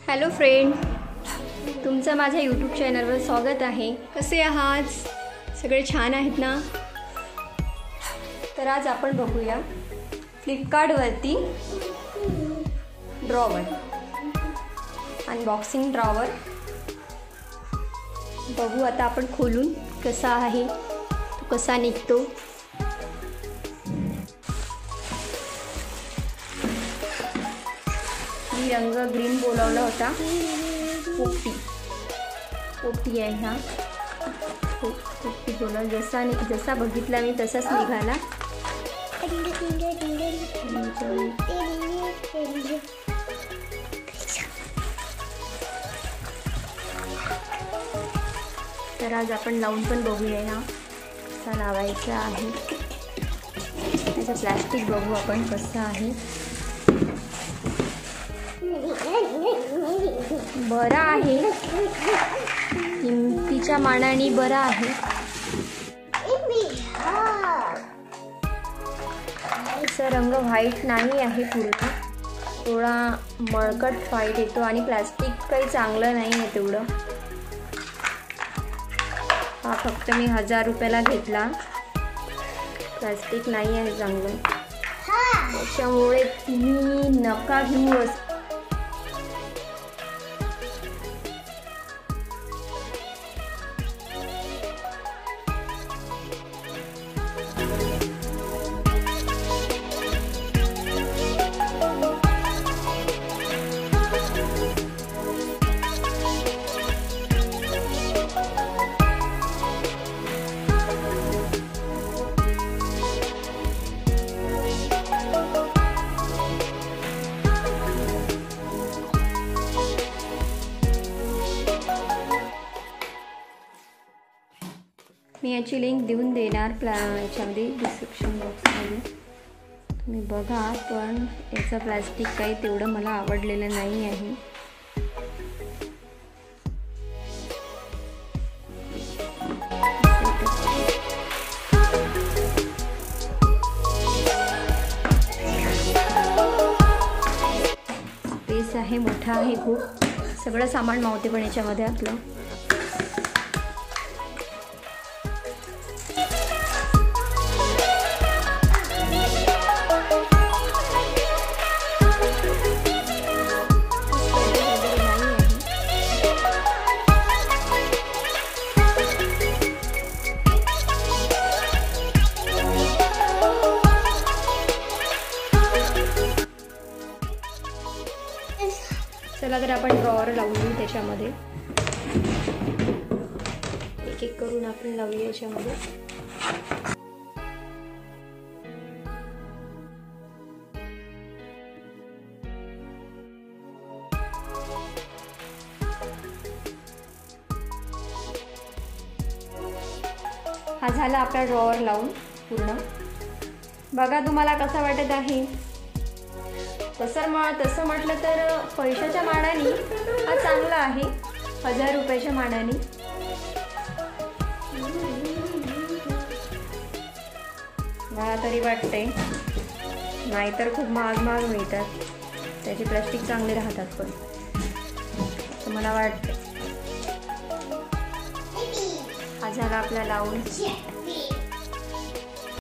Hello friend, तुमचं माझ्या YouTube चॅनलवर स्वागत आहे. कसे आहात? सगळे छान आहेत ना? तर आज आपण बघूया फ्लिपकार्टवरती ड्रॉवर, अनबॉक्सिंग ड्रॉवर बघू आता आपण खोलून कसा आहे, तो कसा निघतो. मी रंग ग्रीन बोलावला होता. पोपटी आहे हा. पोपटी बोला जसा बघितला मी तसाच निघाला. तर आज आपण लावून पण बघूया हा कसा लावायचा आहे. त्याचं प्लास्टिक बघू आपण कसं आहे. बरा आहे, किमतीच्या मानाने बरा आहे. याचा रंग व्हाईट नाही आहे, पूर्ण थोडा मळकट व्हाईट येतो आणि प्लास्टिक काही चांगलं नाही आहे तेवढं. हा फक्त मी 1000 रुपयाला घेतला. प्लास्टिक नाही आहे चांगलं, त्याच्यामुळे तुम्ही नका घेऊ. मी याची लिंक देऊन देणार याच्यामध्ये डिस्क्रिप्शन बॉक्समध्ये, तुम्ही बघा. पण याचं प्लास्टिक काही तेवढं मला आवडलेलं नाही आहे. स्पेस आहे, मोठा आहे खूप, सगळं सामान मावते पण याच्यामध्ये आपलं. चला तर आपण ड्रॉवर लावून घेऊ. त्याच्यामध्ये एक एक करून आपण लावूया याच्यामध्ये. हा झाला आपला ड्रॉवर लावून पूर्ण. बघा तुम्हाला कसा वाटत आहे. तसं म्हटलं तर पैशाच्या मानाने हा चांगला आहे. 1000 रुपयाच्या मानाने. मला तरी वाटते, नाहीतर खूप महाग मिळतात. त्याचे प्लास्टिक चांगले राहतात पण, असं मला वाटतं. हा झाला आपला लावून.